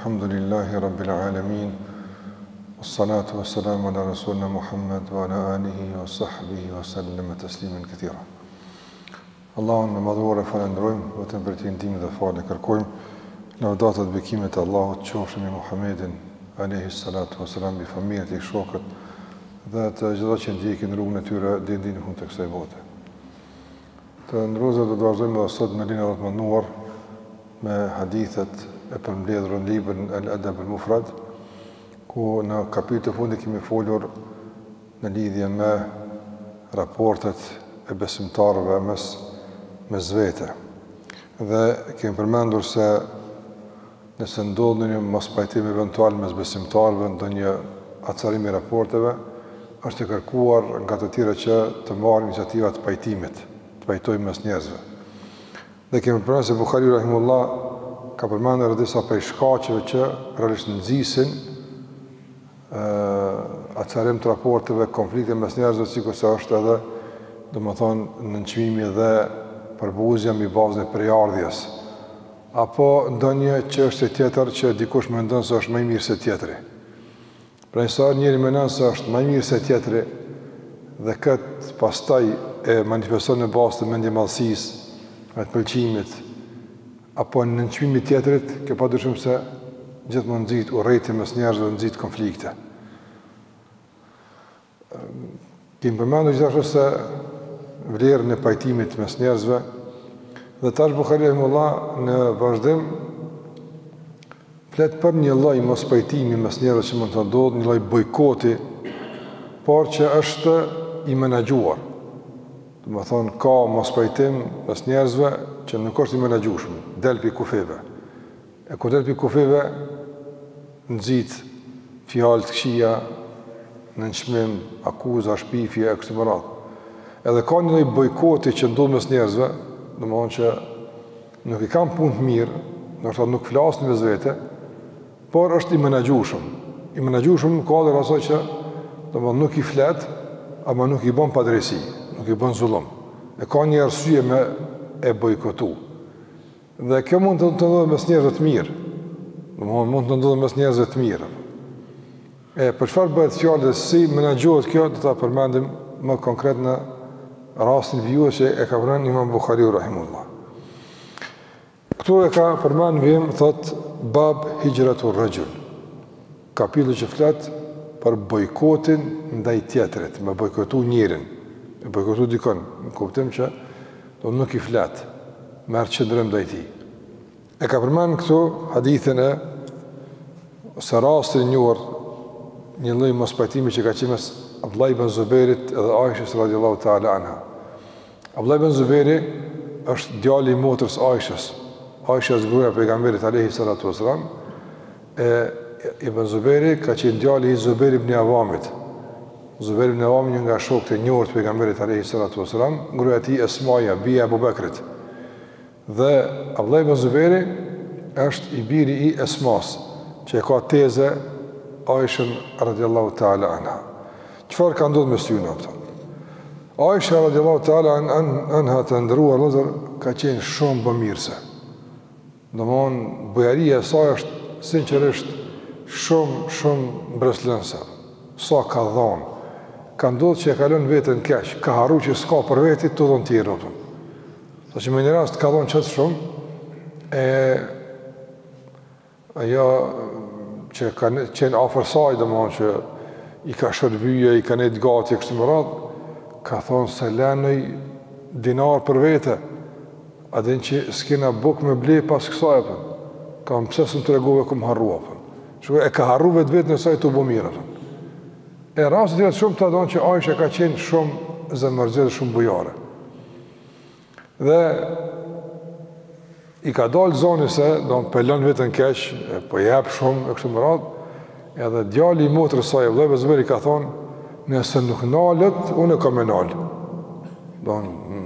Alhamdulillahi Rabbil Alamin. Wassalatu wassalamu ala Rasulna Muhammad wa ala alihi wa sahbihi wa sallam tasliman kathira. Allahun me madhur e falenderojmë, vetëm për ti ndihmë dhe falë kërkojmë. Lavdatat bekimet e Allahut qofshin me Muhammedin alayhi salatu wassalam, bi familjet e shokët dhe të gjitha që ndjekin rrugën e tyre deri në fund të kësaj bote. Të ndrozë do të vazhdojmë edhe sot me linjën e të mënduar me hadithet e përmbledhura në librin Al-Adab al-Mufrad, ku në kapitullin e fundit kemi folur në lidhje me raportet e besimtarëve mes vete. Dhe kemi përmendur se nëse ndodh një mospajtim eventual mes besimtarëve, ndonjë acarim i raporteve, është e kërkuar nga të tjerë që të marrin iniciativa të pajtimit, të pajtojnë mes njerëzve. Dhe kemi përmendur se Buhariu rahimullah ka përmendur disa prej shkaqeve që realisht nxisin acarim të raporteve, konflikte mes njerëzve, sikurse është edhe, domethënë, nënçmimi dhe përbuzja mbi bazën e përjardhjes, apo ndonjë çështje tjetër që dikush mendon se është më i mirë se tjetri. Pra sa njëri mendon se është më i mirë se tjetri dhe këtë pastaj e manifeston në bazë të mendjemallësisë, të pëlqimit, apo në nënçmimin e tjetrit, kjo padyshim se gjithmonë nxit urrëti mes njerëzve, nxit konflikte. Kemi përmendur gjithashtu se vlerën e pajtimit mes njerëzve, dhe tash Buhariu rahimullah në vazhdim flet për një lloj mospajtimi mes njerëzve që mund të ndodhë, një lloj bojkoti, por që është i menaxhuar. Domethënë ka mospajtim mes njerëzve që nuk është i menaxhueshëm, del pi kufeve. E kur del pi kufeve, nxit fjalë të këqija, nënçmim, akuza, shpifje e kështu me radhë. Edhe ka një lloj bojkoti që ndodh mes njerëzve, domethënë që nuk i kanë punë të mirë, ndoshta nuk flasin mes vete, por është i menaxhueshëm. I menaxhueshëm ka edhe asaj që domethënë nuk i flet, ama nuk i bën padrejsi, nuk i bën zullum. E ka një arsye me e bojkotu. Dhe kjo mund të ndodhë mes njerëzve të mirë. Domethënë mund të ndodhë mes njerëzve të mirë. Për çfarë bëhet fjalë dhe si menaxhohet kjo, do ta përmendim më konkret në rastin vijuar që e ka përmendur Imam Buhariu rahimullah. Këtu e ka përmendur vim, thot bab hijratur rajul. Kapitulli që flet për bojkotin ndaj tjetrit, me bojkotu njërin, me bojkotu dikon, në kuptim që do nuk i flet, merr qëndrim ndaj tij. E ka përmendur këtu hadithin e së rastin njohur, një lloj mospajtimi që ka qenë mes Abdullah ibn Zubairit edhe Aishës radhiyallahu ta'ala anha. Abdullah ibn Zubairi është djali i motrës Aishës. Aisha është gruaja e pejgamberit alayhi salatu wasalam. Ibn Zubairi ka qenë djali i Zubair ibn Awamit. Zubair ibn Awam, një nga shokët e njohur të pejgamberit alayhi salatu wasalam, gruaja e tij Esmaja, bija e Abu Bekrit. Dhe Abdullah ibn Zubairi është i biri i Esmas, që e ka teze Aishën radhiyallahu ta'ala anha. Çfarë ka ndodhur mes tyre ato? Aisha radhiyallahu ta'ala anha, të ndëruar vëllezër, ka qenë shumë bamirëse. Domthon bujaria e saj është sinqerisht shumë mbreslënse. Sa ka dhënë. Ka ndodhur që e ka lënë veten keq, ka harruar që s'ka për veti të dhon tjerë ato. Saqë më në rast ka dhënë çfarë shumë ajo që ka qenë afër saj, domthon që i ka shërbyje, i ka nejtë gati, kështu më radhë, ka thonë se lenëj dinar për vete, adin që s'kena buk me ble pas kësaj, ka më pëse së më të regove këmë harrua, e ka harru vetë në saj të bo mire. E rasët jetë shumë të adonë që Aisha ka qenë shumë zemërgjede, shumë bujare. Dhe i ka dalë zoni se, do në pelon vetën keq, po jep shumë, e kështu më radhë, edhe djali i motrës saj, Abdullah ibn Zubairi, ka thonë, nëse nuk nalët, unë e kam e nalë. Do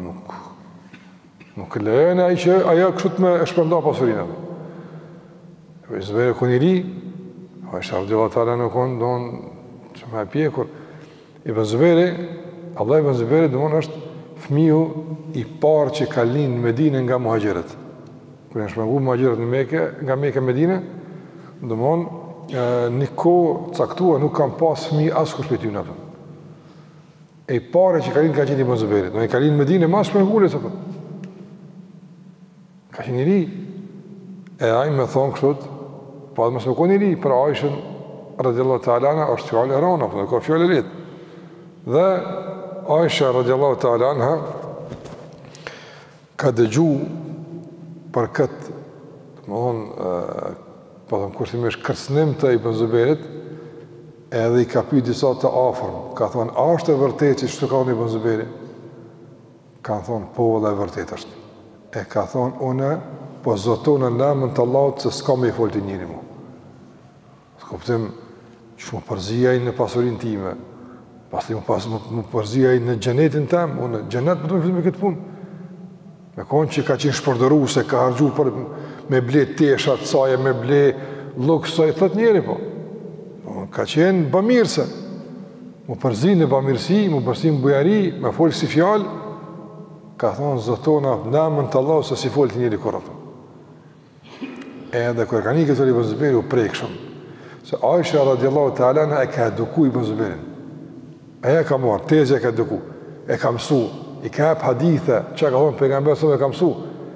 nuk lejene ai që aja kështu të me e shpërnda pasurinë. Ibn Zubairi kun i ri, Aisha radhiyallahu ta'ala nuk unë, do në që me e pjekur. Abdullah ibn Zubairi, do në është fëmiu i parë që ka linë në Medinë nga muhajgjerët. Kër në shpengu muhajgjerët në Mekë, nga Mekë Medinë, Një kohë caktuar nuk kam pas fëmijë askush prej tyre apo. E pare që ka lind ka qenë Ibn Zubairit, do i ka lind në Medinë mas për ngulës apo. Ka qenë i ri. E ai më thon kështu, po mos më koni ri për Aishën radhiyallahu ta'ala anha është fjalë e rëna, po ka fjalë rit. Dhe Aisha radhiyallahu ta'ala anha ka dëgju për këtë, po thëmë kushtimisht kërcënim të Ibn Zubairit, edhe i ka pyet disa të afërm, ka thonë, a është e vërtetë që çto ka thënë Ibn Zubairi? Ka thonë, po dhe e vërtetë është. E ka thonë, une po zotona në emrin të Allahut se s'ka me i folti njëri mu. S'kuptim që më përzijaj në pasurinë time, pasti më përzijaj në xhenetin tem, unë xhenet më të më fitu me këtë punë. Me konë që ka qenë shpërdoru se ka hargju për me ble teshat saje, me ble lukë saje, thët njeri po. Ka qenë bëmirëse. Më përzi në bëmirësi, më përzi në bujari, me folë si fjallë, ka thonë zotona në emrin të Allah se si folë të njeri korrapë. Edhe kërë ka një këtë Ibn Zubairi u prekshëm, se Aisha radiallahu ta'ala e ka eduku Ibn Zubairin. Aja ka marë, tezja e ka eduku, e ka mësu, i ka hap hadithe, që ka thonë pejgamber sëmë e ka mësu.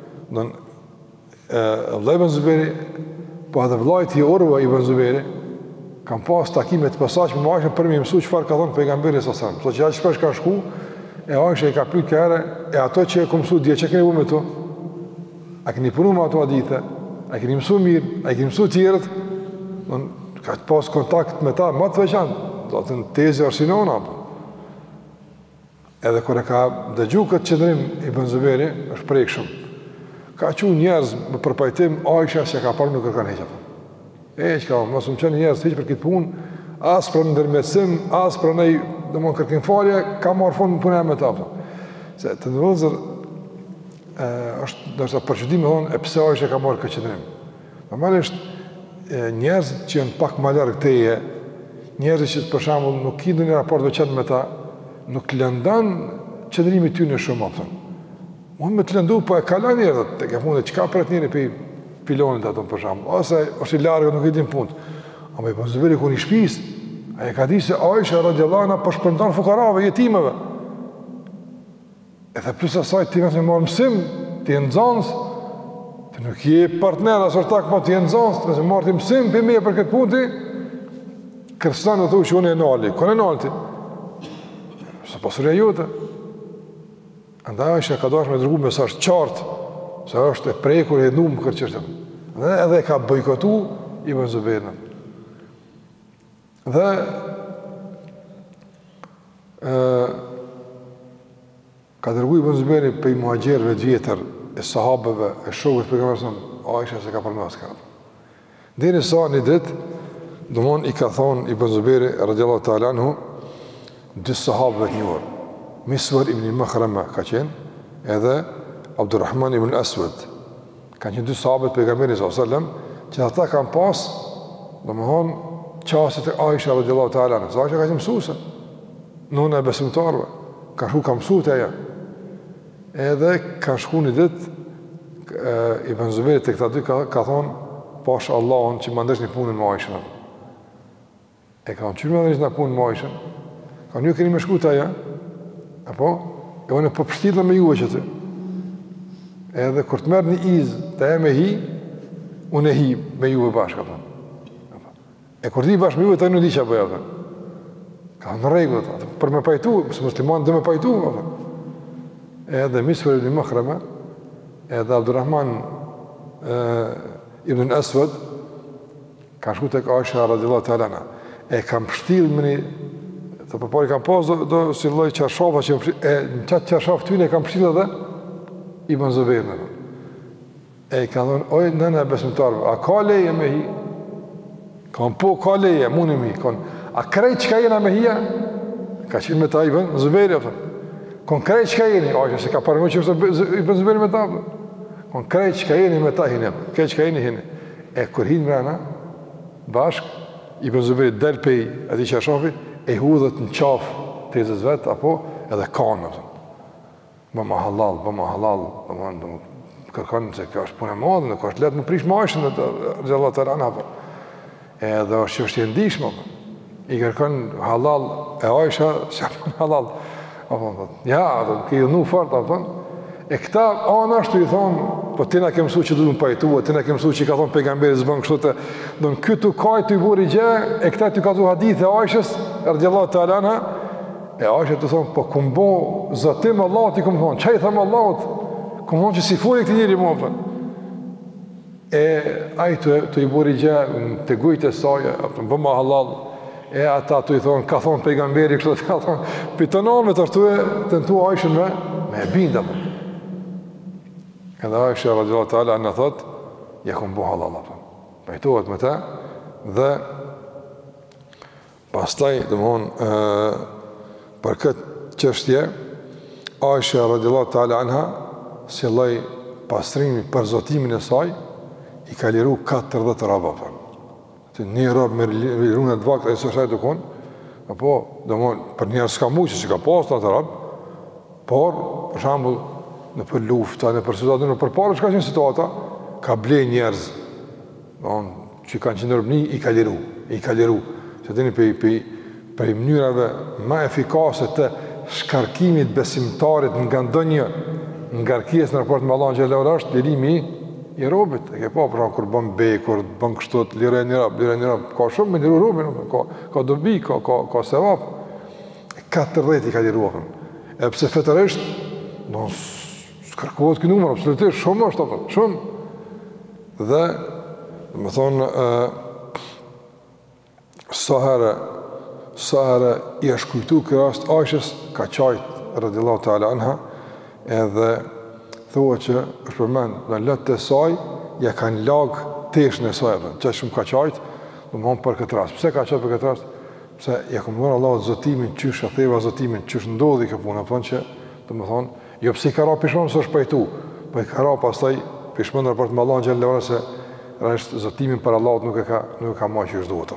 Vëllai Ibn Zubairi, po edhe vëllajt i Urwa Ibn Zubairi, kam pas takime të posaçme me Aishën për më mësu çfarë ka thonë pejgamberi sallallahu alajhi wasallam. Thotë që aq shpesh ka shku, e Aisha i ka pyet kërë, e ato që e ka mësu dia, çka keni bërë me to? A keni punuar me ato hadithe? A keni mësu mirë? A keni mësu të tjerët? Ka pas kontakt me ta më të veçantë, do të thënë tezë arsinona. Edhe kur e ka dëgju këtë qëndrim Ibn Zubairi, është prekshëm. Ka qenë njerëz me përpajtim Aisha se ka parë nuk kërkon heqja. Që ka, mos më qenë njerëz heq për këtë punë, as për ndërmjetësim, as për nej, domthonë kërkim falje, ka marrë fund punë me ta. Se të ndërozër është ndoshta përgjithësim me thonë e pse Aisha ka marrë këtë qëndrim. Normalisht njerëz që janë pak më larg teje, njerëz që për shembull nuk kanë ndonjë raport veçantë me ta, nuk lëndan qëndrimi ty në shumë apëton. Unë me të lëndu, po e kalan njërë, të ke fundë, qka për atë njëri për filonit ato për shumë, ose është i largë, nuk i din punë. A me i Ibn Zubairi ku një shpis, a e ka di se Aisha radiallahu anha për shpërndan fukarave, jetimeve. Edhe plus asaj, ti nësë me marë mësim, ti e nëzans, ti nuk je partner, asër tak, ma ti e nëzans, ti nësë me marë ti mësim, për me për këtë punë ti, kërëstan dhe thu që unë e nali, kone nali ti? Së pasurja jote. Andaj Aisha ka dashur me dërgu mesazh qartë se është e prekur e numë këtë çështje. Edhe ka bojkotu Ibn Zubairin. Dhe ka dërgu Ibn Zubairin për i muhajgjerëve të vjetër, e sahabëve, e shokëve të pejgamberit, Aisha se ka përmendur këtë. Deri sa një ditë, domthon i ka thonë Ibn Zubairi radhiyallahu ta'ala anhu dy sahabëve të njohur. Miswar ibn Makhrama ka qenë, edhe Abdurrahman ibn Aswad. Kanë qenë dy sahabët pejgamberit sallallahu alajhi wasallam, që ata kanë pas, domthon, qasjet e Aisha radhiyallahu ta'ala anha. Aisha ka qenë mësuese, nëna e besimtarëve, ka shku ka mësuar ajo. Edhe ka shku një ditë Ibn Zubairi tek këta dy ka thonë, pash Allahun që më ndesh një punën me Aishën. E ka thonë, çfarë më ndesh një punë me Aishën? Ka një keni me shku të aja, apo? E unë e përpështila me juve që të. Edhe kur të merë një izë të e me hi, unë e hi me juve bashkë, apo? E kur di bashkë me juve, të e në di që apo e, ka në regullët, për me pajtu, mësë musliman dhe me pajtu, apo? Edhe Miswar ibn Makhrama, edhe Abdurrahman ibn Aswad, ka shku të Aisha radhiyallahu ta'ala anha. E kam pështil me një, të përpari kam pas do si lloj qarshafa që në qatë qarshaf ty ne kam pështil edhe Ibn Zubairin. E ka thonë, oj nëna e besimtarëve, a ka leje me hi? Kam po ka leje, muni me hi. A krejt që ka jena me hija? Ka qenë me ta Ibn Zubairi, kon krejt që ka jeni? Aisha se ka parëmë që është Ibn Zubairi me ta. Kon krejt që ka jeni me ta hini, krejt që ka jeni hini. E kur hinë mrena, bashk, Ibn Zubairi del pej ati qarshafi, e hudhët në qafë tezës vetë, apo edhe kanë, bëma halal, kërkanë se kjo është punë e madhe, nuk është letë më prish ma Aishën dhe Allah të rana, edhe është çështje e ndihshme. I kërkon halal e Aisha, s'ka halal. Apo ja, ke nu fort apo. E këta anashtu i thonë, po ti na ke mësuar që duhet të pajtua, ti na ke mësuar që ka thonë pejgamberi s'bën kështu të, don këtu kaj të i buri gjë, e këta ty ka thu hadithe Aishës radhiyallahu ta'ala anha. E Aisha të thonë, po kumbo zotim Allahut i kum thonë, çai tham Allahut, kum thonë që si funi këtë njeri mua. E ai të i buri gjë të gujtë e saj, apo bë ma halal. E ata të i thonë, ka thonë pejgamberi kështu, ka thonë, pitonon me të tentu Aishën me binda. Edhe Aisha radhiyallahu ta'ala anha thot, ja kum bo halal apo. Pajtohet me ta dhe pastaj domthon për këtë çështje Aisha radhiyallahu ta'ala anha si lloj pastrimi për zotimin e saj i ka liru 40 roba apo. Të një rob me liruën e vakt ai s'është të kon, apo domthon për njerëz s'ka mujë që ka pasur atë rob, por për shembull në për lufta, në për situatën, në për parë shka qenë situata, ka blej njerëz, që kanë qenë rëbni, i ka liru. Që të një për mënyrave ma efikase të shkarkimit besimtarit nga ndonjë ngarkies në raport me Allah në gjellë është, lirimi i robit. E ke pa, pra, kur bën bej, kur bën kështot, lirë e një rab, ka shumë me liru robin, ka dobi, ka sevap. 40 i ka liru, e pse fetërisht, kërkohet këtë numër, absolutisht, shumë është, shumë. Dhe, më thonë, sa herë i është kujtu këtë rast Aishës, ka qajtë, radhiyallahu ta'ala anha, edhe thua që është përmend, në lëtë të saj, ja kanë lagë teshën e saj, që shumë ka qajtë, dhe më thonë për këtë rast. Pse ka qajtë për këtë rast? Pse ja këmë dhënë Allah zotimin, qysh e theva zotimin, qysh ndodhi kjo punë, thonë që, dhe më thonë, jo pse i ka ra pishmon së është pajtu, po i ka ra pastaj pishmon në raport me Allah në gjellë ora se rrështë zotimin për Allahut nuk e ka ma që është duhet.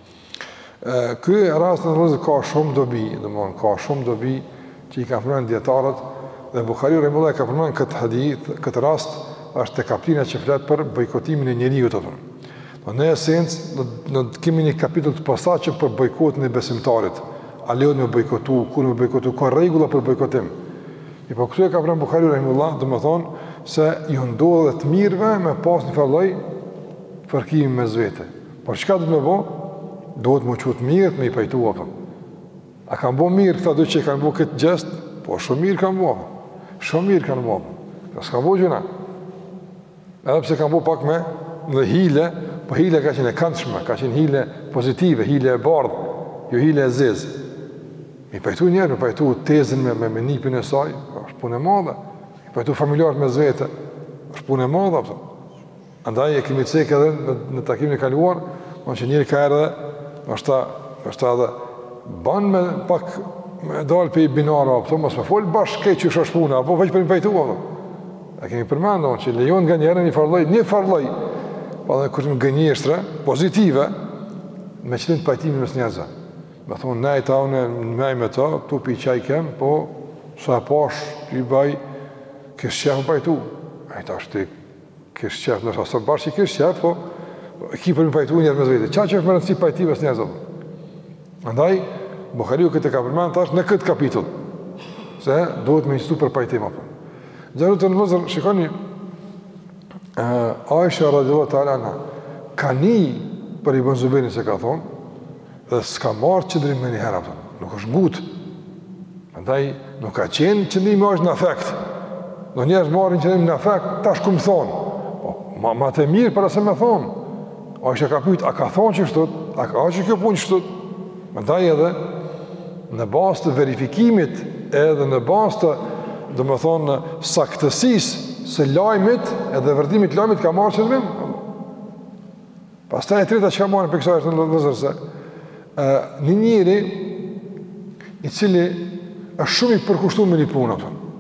Ky rast në rrëzë ka shumë dobi, ka shumë dobi që i ka përmend djetarët dhe Bukhariu rahimahullah ka përmend këtë hadith, këtë rast është te kapitina që flet për bojkotimin e njeriut. Në esencë, në kemi një kapitull të posaçëm për bojkotin e besimtarit. A lejohet me bojkotu, kur me bojkotu, ka rregulla për bojkotim. I po këtu e ka pranë Bukhariu rahimahullah, do të thonë se i ndodhet të mirëve me pas një lloj fërkimi mes vete. Por çka do të më bë? Duhet më qut mirë me i pajtua apo. A kanë bë mirë këta dy që kanë bë këtë gjest? Po shumë mirë kanë bë. Shumë mirë kanë bë. Ka s'ka bë gjëna. Edhe pse kanë bë pak me në hile, po hile ka qenë e këndshme, ka qenë hile pozitive, hile e bardhë, jo hile e zezë. Mi pajtu njerë, mi pajtu tezin me nipin e saj, është punë e madhe. Mi pajtu familjarët me zvete, është punë e madhe. Andaj e kemi cek edhe në takimin e kaluar, që njëri ka erë dhe, është edhe banë me pak me dalë për i binara, mos me folë bashkë kej që është punë, apo veç për mi pajtu. E kemi përmendë, që lejon nga njerë një farloj, pa dhe kërë në gënjeshtre, pozitive, me qëllim të pajtimi mes njerëzve. Me thonë, ne i ta une në mej me ta, tu pi qaj kem, po sa pash, i baj, kështë qef më pajtu. E ta është ti kështë qef, nështë asë bashkë i kështë qef, po ki për mi pajtu njerë me zvete. Qa që është më rëndësi pajtimi mes njerëzve? Andaj, Bukhariu këtë ka përmend tash në këtë kapitull, se duhet me insistu për pajtim apo. Gjaru të në vëzër, shikoni, Aisha radhiyallahu ta'ala anha, ka një për Ibn Zubairin se ka thonë, dhe s'ka marrë qëndrim me një hera, nuk është ngutë. Andaj, nuk ka qenë qëndrimi është në afekt. Në njerës marrin qëndrim në afekt, tash ku më thonë. Ma të mirë për asë me thonë. Aisha ka pyet, a ka thonë që shtut? A ka që kjo punë që shtut? Andaj edhe, në bazë të verifikimit, edhe në bazë të, dhe me thonë, saktësisë se lajmit, edhe vërtimit lajmit ka marrë qëndrim. Pastaj e treta që ka marrë për kësa është në lëzërse, një njëri i cili është shumë i përkushtuar me një punë,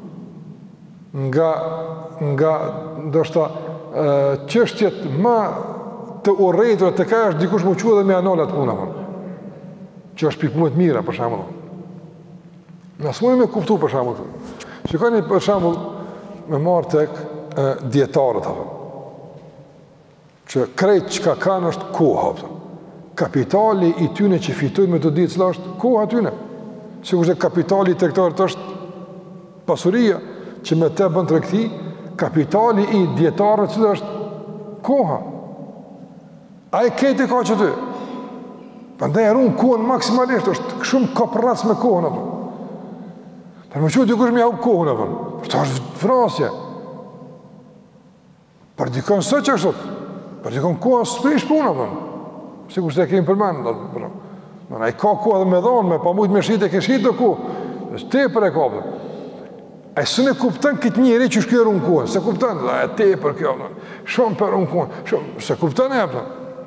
nga ndoshta çështjet më të urrëtura të ka është dikush më quhet dhe me anala të puna, që është pikë më të mira për shembull. Na smojmë me kuptu për shembull. Shikoni për shembull me marr tek dietarët apo që krejt çka kanë është koha. kapitali i tyne që fitojnë me të ditë cila është koha tyne. Sikur se kapitali i tregtarit është pasuria që me të bën tregti, kapitali i dietarëve cila është koha. Ai këtë ka që ty. Prandaj ruan kohën maksimalisht, është shumë kopërrac me kohën apo. Për më qëtë dikush me ja hub kohën apo. Këto është vrasje. Për dikon së që është, për dikon kohën së prish punë apo. Sikur se e kemi përmend apo. Ai ka kohë edhe me dhonë, me pa mujt me shit e ke shit të kohë. Është tepër e ka. Ai s'e kupton këtë njeri që shkruar unë kohën, se kupton, e tepër kjo. Shumë për unë kohën, shumë se kupton apo.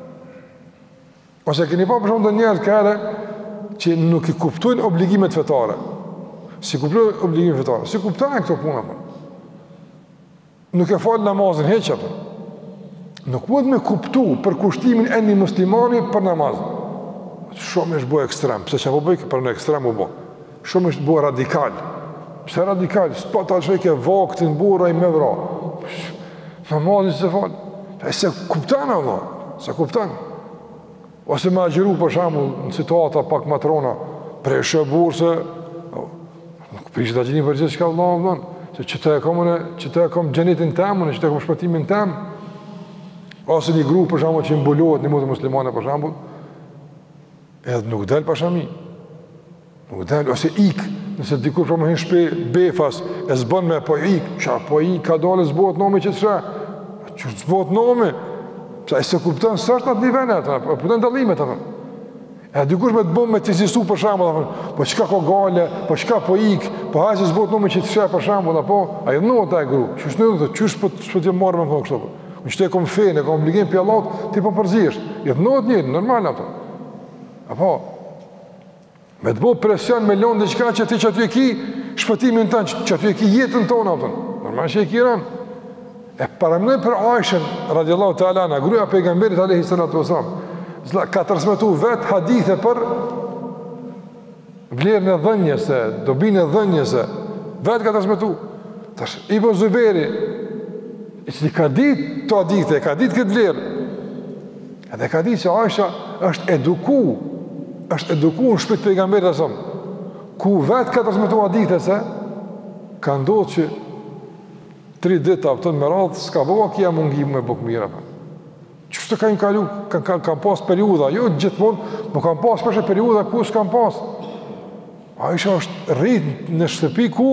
Ose keni pa për shumë të njerëz kërë që nuk i kuptojnë obligimet fetare. Si kuptojnë obligimet fetare? Si kuptojnë këto puna për? Nuk e falë namazin heq apo. Nuk mund me kuptu për kushtimin e një muslimani për namazin. Shumë është bo ekstrem. Pse që po bëjë për në ekstrem u bo. Shumë është bo radikal. Pse radikal? S'pa ta që ke vaktin buraj me vra. Namazin se falë. E se kuptanë Allah. Se kuptanë. Ose me agjeru për shambull në situata pak matrona prej shëburse nuk prishë të gjeni për gjithë që ka Allah më dhënë se që të e kom gjenitin temën që të e kom shpëtimin temë ose një gru për shambull që imbulohet një mutë muslimane për shambull edhe nuk del për shami nuk del ose ik nëse dikur për më hinë shpe befas e zbën me po ik qa po ik ka dole zbot nomi që të shre që zbot nomi e se kuptën së është në të nivenet, po të ndallimet, e dikush me të bëmë me të zisu për shambull, po qëka ko gale, po qëka po ik, po hajë që zbot në me që të shë për shambull, po, a jetë nëve ta e gru, qësh në dhe, qësh për të marrë me më kështu, në qëtë e kom fejnë, e kom obligim për Allah, ti po përzirësht, jetë nëve të njëri, normal, apo, me të bëmë presion me lonë dhe qëka që ti që aty e ki, shpëtimin tënë, që aty e ki jetën tonë, normal që e ki ranë. E paramnoj për Aishën, radiallahu ta'ala, në gruja pejgamberit alayhi salatu wasalam, ka transmetu vetë hadithe për vlerën e dhënjese, dobinë e dhënjese, vetë ka transmetu. Tash, Ibn Zuberi, i që ka ditë të hadithe, ka ditë këtë vlerë, edhe ka ditë që Aisha është eduku në shpit pejgamberit asam, ku vetë ka transmetu hadithe se, ka ndodhë që 3 dita pëtën me radhë, s'ka bëva kja mungim me bëk mira. Qështë të kanë kalu, kanë pas periuda, jo gjithmonë, më kanë pas përshë periuda ku s'kanë pas. Aisha është rritë në shtëpi ku,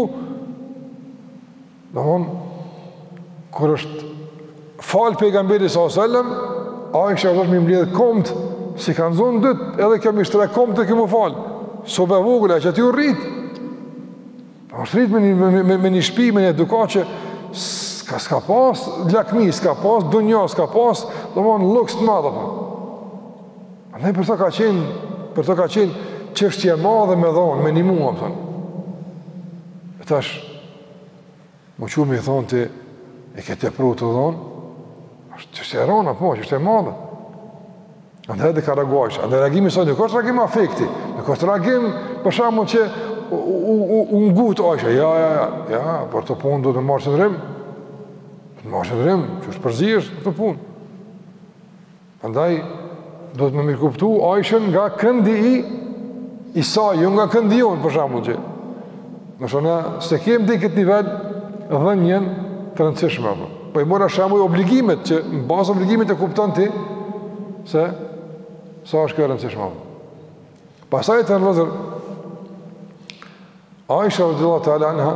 kër është falë pejgamberi s.a.s. Aisha është me mbledhë komët, si kanë zonë dytë, edhe kemi shtre komët e kemu falë. Sobe vogële, që ati u rritë. është rritë me një shpi, me një edukat që s'ka pas lakmi, s'ka pas dunja, s'ka pas luks të madhe. Ne për të ka qenë çështje madhe me dhonë, me një mua, e tash më qumë i thonë ti e ke tepru të dhonë, është çështje e rona, çështje e madhe. Andaj edhe ka reaguajsh, andaj reagimi sot nuk është reagim afekti, nuk është reagim për shembull që u ngut Aisha, ja, por të punë do të marrë qëndrim, që është përzihesh të punë. Andaj, do të më mirë kuptu Aishën nga këndi i saj, jo nga këndi jonë, për shembull që. Nëse ne se kem dhe këtë nivel dhënjen të rëndësishme. Po i mora shembull obligimet, që në bazë obligimet e kupton ti, se sa është kjo rëndësishme. Pasaj të nërëzër, Aisha radhiyallahu ta'ala anha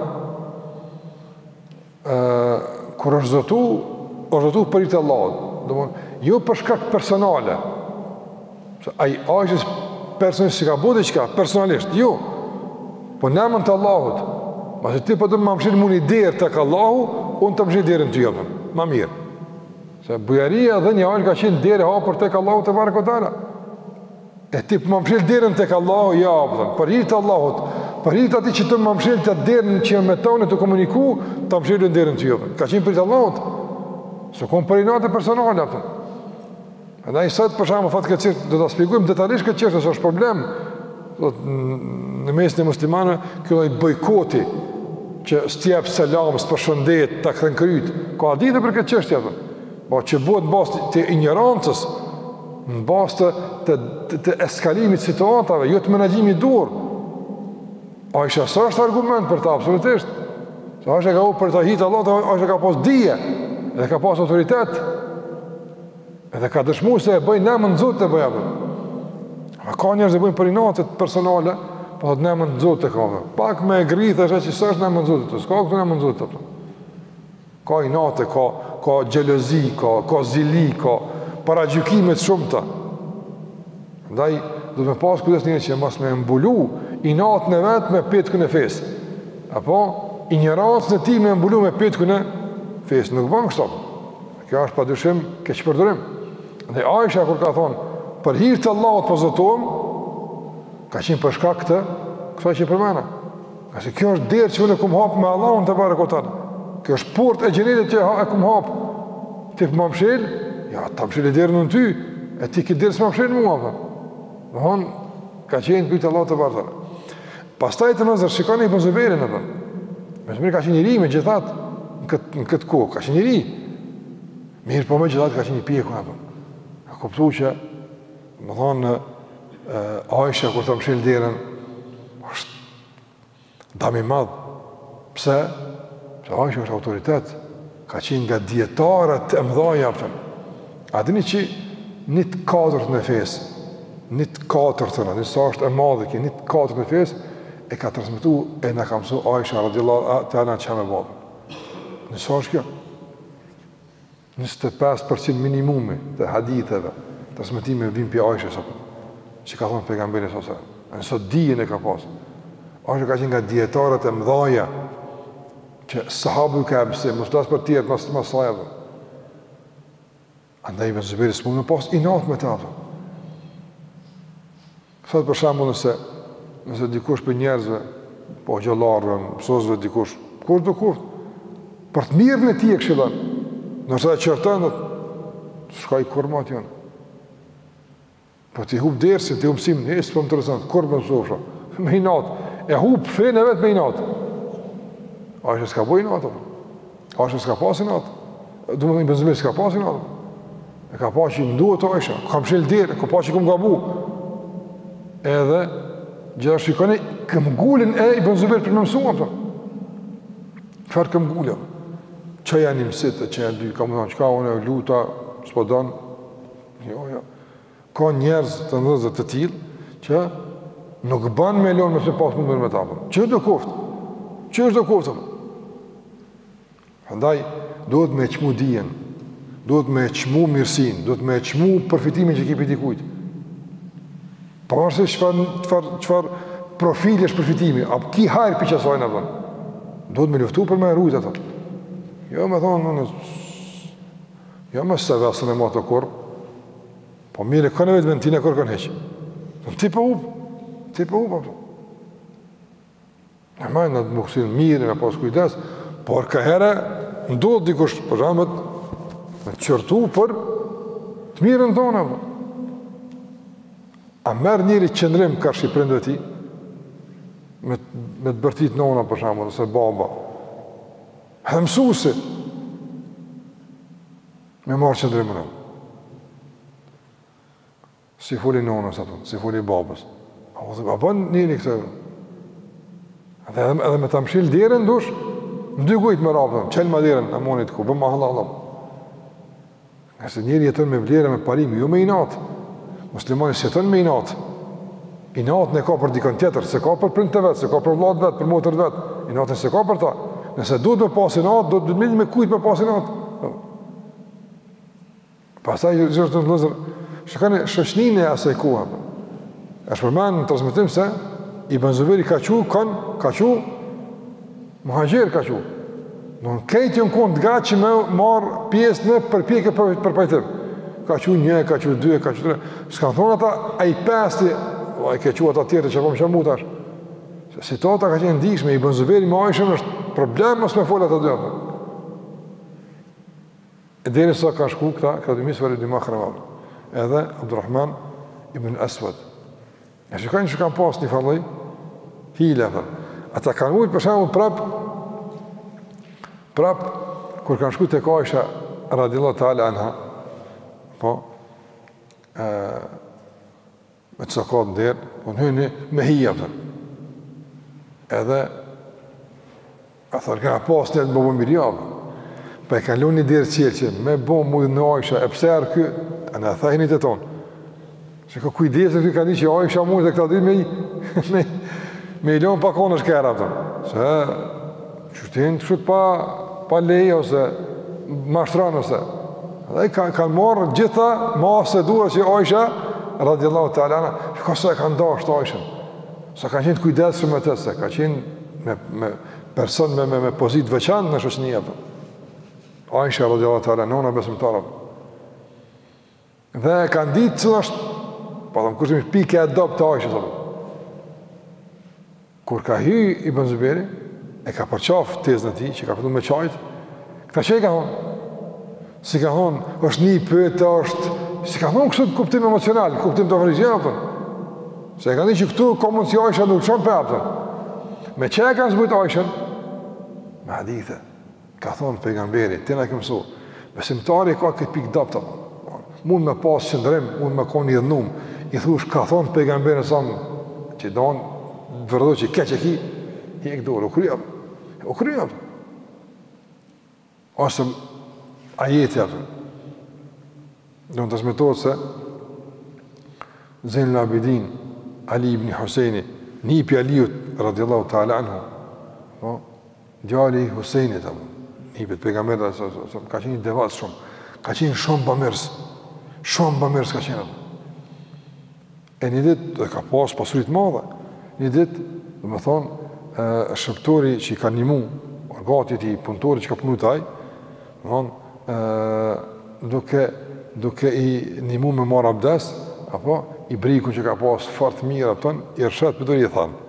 kur është zotu për i të Allahut, jo për shkak personale. Aisha personalisht që ka bodi qka, personalisht, jo. Po në emën të Allahut, ma që ti për të më mëshirë mu një derë të ka Allahu, unë të mëshirë derën të jopën, ma mirë. Se bujaria dhe një Aisha ka qenë derë hapër të ka Allahu të barë këtara. E ti për më mëshirë derën të ka Allahu, ja, për i të Allahut, për i të ati që të më mëshirë të derën që me tonë të komuniku, të mëshirë derën të jopën. Ka qenë për i të Allahut, së kom për i natë personale, edhe i sëtë për shamë, fatë këtë qërë, do të spikujmë detalisht këtë qërë, se është problem, në mesin e muslimane, kjo dhe i bojkoti, që stjep selam, së përshëndet, të këthen kryt, ka adite për këtë qërështja, po që bëhet basë të ignorancës, në bazë të eskalimit situatave, jo të menaxhimit dur. Aisha sa është argument për ta, absolutisht. Se Aisha ka u për të hitë Allah, Aisha ka pas dije, edhe ka pas autoritet, edhe ka dëshmu se e bëjnë nemën në Zotë të bëjabë. A ka njerëz që bëjnë për inatet personale, po thot nemën në Zotë të ka. Pak me gritë, është që së është nemën në Zotë të, s'ka këtu nemën në Zotë të. Ka inate, ka gjelozi, ka zili, ka paragjykimet shumëta. Ndaj, do të me pas kujdes një që mas me mbulu inatën e vetë me petkën e fesë. Apo, ignorancën e ti me mbulu me petkën e fesë. Nuk bën kështu. Kjo është padyshim keq përdorim. Dhe Aisha kur ka thonë, për hir të Allahut po zotohem, ka qenë për shkak të kësaj që përmena. Ka se kjo është derë që unë kum hap me Allahun te barekotat. Kjo është portë e xhenetit që e kum hap. Ti më mshël, ja ta mshël derën në ty, e ti ke derë s'më mshël mua. Domthon ka qenë pyet Allahu te barekotat. Pastaj të nëzër, shikoni Ibn Zubairin apo. Ibn Zubairi ka qenë i ri megjithatë në këtë kohë, ka qenë i ri. Mirë, po megjithatë ka qenë i pjekur apo. Ka kuptuar që më thonë Aisha kur të mshil derën është dam i madh. Pse? Se Aisha është autoritet, ka qenë nga dietarët e mëdhenj apo. A dini që një të katërt në fesë, një të katërt në sa është e madhe që një të katërt në fesë e ka transmetuar e na ka mësuar Aisha radhiyallahu ta'ala çamë bab. Në sa është kjo? 25% minimumi të haditheve transmetime vijnë për Aisha sa që ka thonë pejgamberi sa nëso dijen e ka pas. Aisha ka qenë nga dietarët e mëdhaja që sahabu ka bëse, mos tas për tjerë mas saj. Andaj Ibn Zubairi s'mund me pas inat me ta. Sot për shembull nëse dikush për njerëzve, po gjallarëve, mësosve dikush, kur për të mirën e tij e këshillon. Nëse e qërton, s'ka i kurmat janë. Po ti hub dersin, ti hub sim, s'po më interesant, kur më mësofsha. Me inat, e hub fenë vetë me inat. Aisha s'ka boj inat. Aisha s'ka pas inat. Domethënë Ibn Zubairi s'ka pas inat. E ka pa që më duhet Aisha, kam shel derë, ka pa që kam gabu. Edhe gjithashtu shikoni këmbgulin e Ibn Zubairi për më mësuar. Çfarë këmbgulja? Që janë imësit, që janë dy, ka më thonë, qka unë e luta, s'po donë, jo. Ka njerëz të ndëzët të tilë, që nuk banë me lonë me se pas mundër me tapën. Që është do koftë? Që është do koftë? Andaj, duhet me qmu dijen, duhet me qmu mirësin, duhet me qmu përfitimin që kipi dikujt. Parëse qëfar profili është përfitimi, apo ki hajrë për qësajnë avën. Duhet me luftu për me rrujt ato. Jo me thonë, jo me se vesën e ma të korë, po mire, kënë vetë vend tine kërë kënë heqë. Ti për hupë, e majnë në të më kësinë mirë, me pas kujdes, por ka here, ndodhë dikush, për shamët, me qërtu për të mirën tonë. A merë njëri qëndrim kërë prindve ti, me të bërtit nona, për shamët, ose baba, edhe mësusi me marë qëndrimën. Si foli nonës ato, si foli babës. A bën njëri këtë. Edhe me të mshil derën dush, në dy gujtë me rapëm, qelë ma derën, e monit ku, bëm ma halal. Nëse njëri jetën me vlerë, me parimi, jo me inatë. Muslimani se jetën me inatë. Inatën e ka për dikën tjetër, se ka për prind të vetë, se ka për vlatë vetë, për motër vetë. Inatën se ka për ta. Nëse duhet me pas inat, duhet me kujt me pas inat. Pastaj zërë të nëzër, shikani shoqërinë e asaj kohe. Është përmend në transmetim se Ibn Zubairi ka qu muhajir ka qu. Don këtë janë kont gatë që më marr pjesë në përpjekje për pajtim. Ka qu një, ka qu dy, ka qu tre. S'kan thonë ata ai pesti, ai ka qu ata të tjerë që po më shamutash. Situata ka qenë ndihshme, Ibn Zubairi me Aishën është problem mos me folat ato dy. Deri sa ka shku këta dy misfare dy mahrama. Edhe Abdurrahman ibn Aswad. E shikojnë që kanë pas një falloj hile. Ata kanë ujtë për shembull prap kur kanë shku tek Aisha radhiyallahu ta'ala anha. Po me të sakat në derë, unë hyni me hija, edhe, a thërë, këna pas të më mirë javë, pa e kalon një derë qëllë që me bo mujë në Aisha, e pse arë kë, a në thajnit e tonë, që ka kujdesë këtë ka një që Aisha mujë dhe këta dy me i lonë pa konë është kera, se qështin të shut pa leje, ose mashtranë, ose, dhe kanë marrë gjitha masë e dura që Aisha, radiallahu ta'ala, ka se ka ndasht Aishën, se ka qenë të kujdesshëm me të, se ka qenë me person me pozitë veçantë në shoqënia. Aisha radiallahu ta'ala, nona besimtare. Dhe kanë ditë që është, pa dhe më kushtim pike e dopë të Aishës. Kur ka hy Ibn Zuberi, e ka përqaf tezën e ti, që ka këtu me qajtë, këta që i ka thonë? Si ka thonë, është një pëtë, është si ka thonë kështu të kuptim emocional, kuptim të ofrizien, se e ka një që këtu komun si Aisha nuk shumë për, me që e ka zbujt Aishën? Me hadithe, ka thonë pejgamberi, tena e këmësu, besimtari ka këtë pikë dapta, mund me pas qëndrim, mund me ka një dhënum, i thush, ka thonë pejgamberi nësam, që donë, vërdo që ke që ki, i e këdurë, u kryab, ose ajeti atë, do në të smetohet se Zeynul Abidin Ali ibn Husejni, nipi Aliut radiallahu ta'ala anhu, djali i Husejnit, nipit pejgamberit, ka qenë devat shumë, ka qenë shumë bëmërës ka qenë. E një dit, dhe ka pas pasurit madhe, një dit, dhe me thonë, shërptori që i ka nimu, orgatit i punëtori që ka punu taj, dhe thonë, duke i nimu me marë abdes, apo i brikun që ka pas fart mirë, i rëshet për dërë i thanë.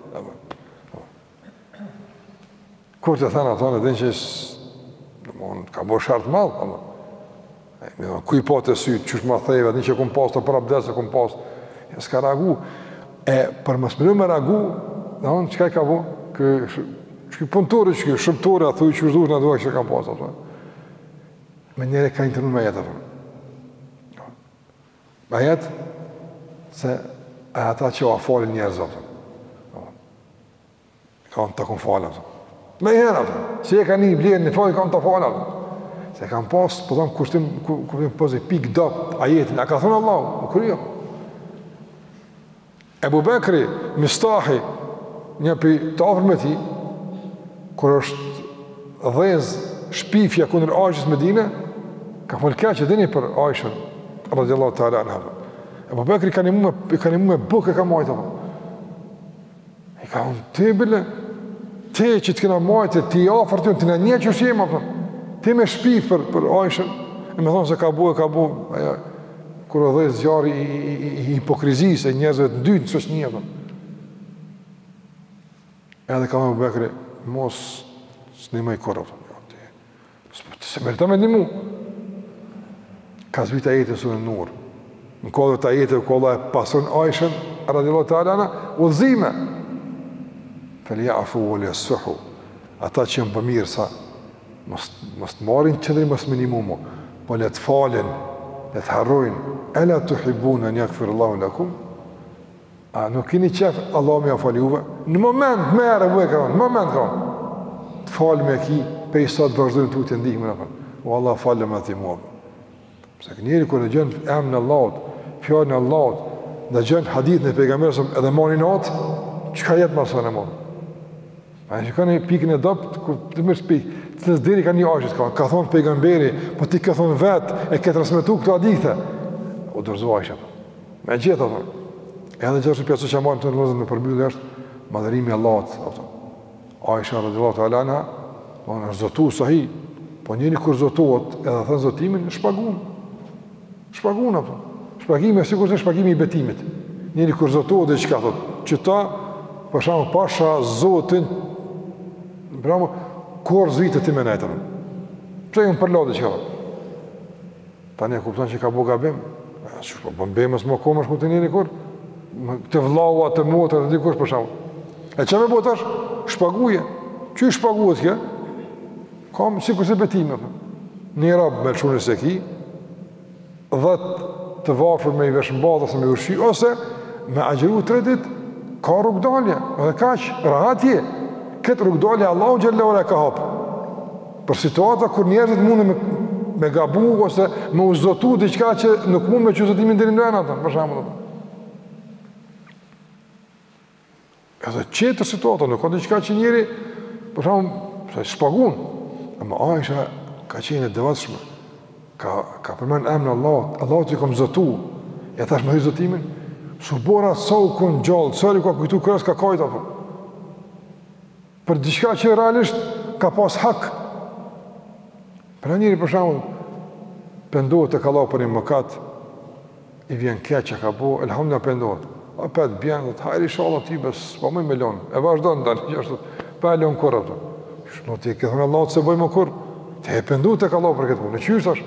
Kur të thanë, e din që ka bërë shartë malë, kuj po të sytë, qësh ma thejve, din që kum pas të për abdes, kum pas, s'ka ragu. E për më smëriu me ragu, dhe thonë, qëka i ka bo? Që punëtori, që shërptori, a thuj që shdush në duha që ka pas, me njëre ka internu me jetë, me jetë, se e ata që o a falin njerëz, ka në të kun falin, me herë, që e ka një blirë, një falin, ka në të falin, se kam pas, po thonë, kushtim pozit, pik dop, ajetin, a ka thonë Allah, më kërjo. Ebu Bekri, Mistahi, një për të afrë me ti, kër është dhez shpifja kundër Aishës Medine, ka folke që dini për Aishën, radiallahu ta'ala anha. Ebu Bekri ka një mu me buk e ka majtë. I ka unë, ti bile, ti që të kena majtë, ti afrë të në një që shema, ti me shpif për Aishën, e me thonë se ka bu, kër o dhe zjarë i hipokrizis e njerëzve të ndytë në sështë një. Edhe ka me Ebu Bekri, mos së një me i korë. Se merita me një mu. Ka zbit ajetë e sunë Nur. Në kodë të ajetë e kodë e pasën Aishën, radiallahu ta'ala ana, udhëzime. Felja afu u le suhu. Ata që jënë pëmirë sa, mos të marin qëndri mos minimumo, po le të falin, le të harrojnë, ela të hibbun e njakëfir Allahu lakum, a nuk kini qef, Allah me ja fali uve, në moment mere vë e ka në moment ka të falë me ki, pe i sa të vazhdojnë të të ndihme në përë, o Allah falë me të i muabë. Se njeri kër e gjënë emë në Allahot, fjallë në Allahot, dhe gjënë hadith në pejgamberësëm edhe mani natë, që ka jetë masën e modë? A që ka një pikën e dopë, të mërë spikë, të nësë diri ka një ashtë, ka thonë pejgamberi, po ti ka thonë vetë, e ke transmitu këto hadithe. O dërzu Aisha, me gjitha, edhe gjithë pjesë që marim të në lëzën me përmjulli është, madhërimi Allahot. Aisha, radiallahu ta'ala anha, është zotu sahi, po njëri kur zotuot, edhe thënë zotimin, shpagun. Shpagimi e sikur se shpagimi i betimit. Njëri kur zotuot dhe që ka thot, që ta, për shamë pasha zotin, kur zvitë ti me nejtë. Pse jënë përlodhe që ka thot. Ta një kupton që ka bu gabim, bëmbemës më komë është ku të njëri kur, të vlaua, të motër, të dikush për shamë. E që me bo tash? Shpaguje. Që i shpaguet kje? Kam sikur se betime. Një rabë me lëshunë se ki, të varfër me i veshmbat ose me ushqy, ose me agjeru 3 ditë, ka rrugdalje, edhe kaq, rahatje. Këtë rrugdalje Allahu xhallahu ala ka hapë. Për situata kur njerëzit mundën me gabu ose me uzotu diçka që nuk mund me qytetimin deri në ata, për shembull. Edhe çetë situata, nuk ka diçka që njëri, për shembull, shpagun. Ama Aisha ka qenë e devotshme. Ka përmend emrin Allahu t'i kom zotu. Ja thash me zotimin, subora sa u kon gjallë, sa i ka kujtu kërës ka kajta po. Për diçka që realisht ka pas hak. Për njëri për shembull pendohet tek Allahu për një mëkat, i vjen keq që ka bo, elhamdulillah pendohet. A pet bjen, hajri inshallah ti bes, po më lon. E vazhdon tani ashtu, pa lon kurrë ato. Nuk ti ke thënë Allahu se bëjmë kur, te e pendohet tek Allahu për këtë punë. Çysh tash?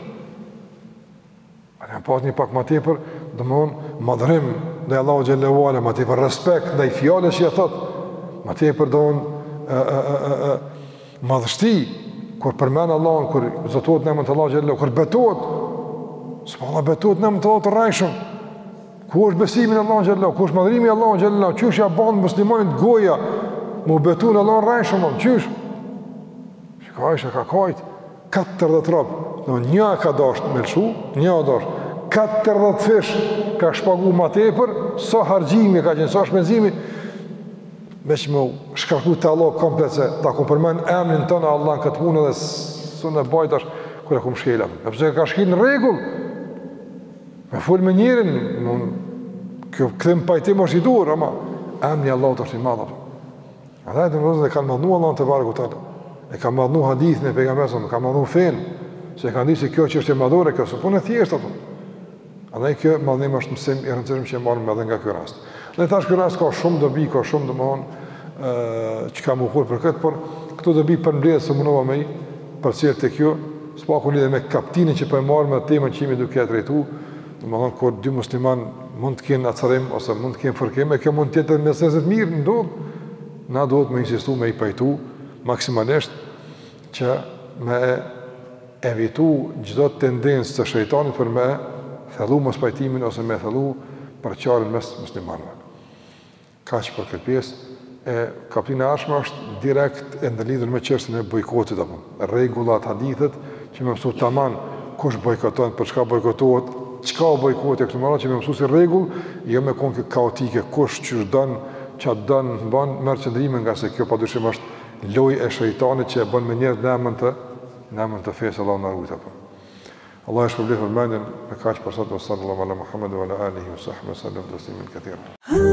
Pas një pak ma tepër, domthon madhrim ndaj Allahu xhallahu ala, ma tepër respekt ndaj fjalës që ja thot, ma tepër domthon madhështi kur përmend Allahun, kur zotohet në emrin e Allahu xhallahu, kur betohet, subhanallahu betohet në emrin e Allahut të rrajshëm. Ku është besimi në Allahun xhallahu, ku është madhrimi i Allahut xhallahu, çysh ja bën muslimanit goja, mu betu në Allahun rrajshëm, çysh? Shikoj se ka kajt 40 rrop, do një ka dashur me lshu, një dashur 40 fish ka shpagu ma tepër, sa hargjimi ka qenë, sa shpenzimi, veç me shkarku të Allah komplet se ta ku përmen emnin tënë Allah në këtë punë dhe së në bajtash kër e ku më shkela. E përse ka shkil në regull, me full me njerin, kjo këthim pajtim është i dur, ama emni Allah të është i madhë. A dhe e të më rëzën e kanë madhnu Allah në të barë këtale, e kanë madhnu hadithin e pejgamberit, e kanë madhnu fenë, se e kanë di se kjo që është e madhore, kjo së punë e thjeshtë ato. A dhe kjo madhnim është mësim i rëndësishëm që e marrim edhe nga ky rast. Dhe tash ky rast ka shumë dobi, ka shumë domthon që ka më kur për këtë, por këto dobi përmbledh se mundova me i përcjell te kjo, s'paku lidhje me kaptinën që po e marrim me temën që jemi duke trajtuar, domthon kur dy musliman mund të kenë acarim ose mund të kenë fërkim, e kjo mund të jetë mesazh të mirë ndodh. Na duhet me insistu me i pajtu maksimalisht që me evitu çdo tendencë të shejtanit për me thellu mos pajtimin ose me thellu përqarjen mes muslimanëve. Kaq për këtë pjesë. Kapitulla e ardhshme është direkt e ndërlidhur me çështjen e bojkotit apo rregullat, hadithet që më mësu tamam kush bojkoton, për çka bojkotohet, çka bojkotet këtu më radh që më mësu si rregull, jo me konke kaotike, kush ç'është don, ç'a don, bën merr qëndrime nga se kjo padyshim është lojë e shejtanit që e bën me njerëz në emër të fesë Allahu na ruaj apo. Allah është për blefë përmendin me kaq për sot, sallallahu ala Muhammed wa ala alihi wa sahbihi sallam taslimin kathira.